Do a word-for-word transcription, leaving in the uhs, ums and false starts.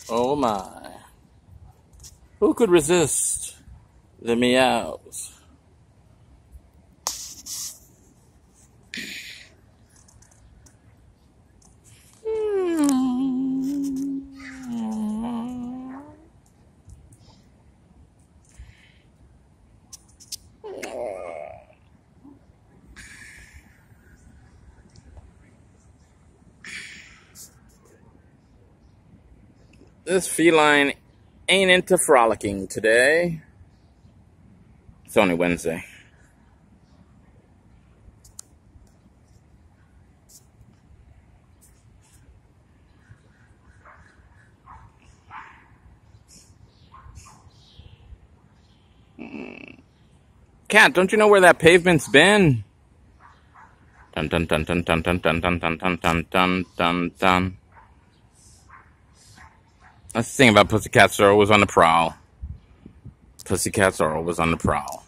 Oh my. Who could resist the meows? This feline ain't into frolicking today. It's only Wednesday. Cat, don't you know where that pavement's been? Dun dun dun dun dun dun dun dun dun dun dun dun dun dun. That's the thing about pussycats, they're always on the prowl. Pussycats are always on the prowl.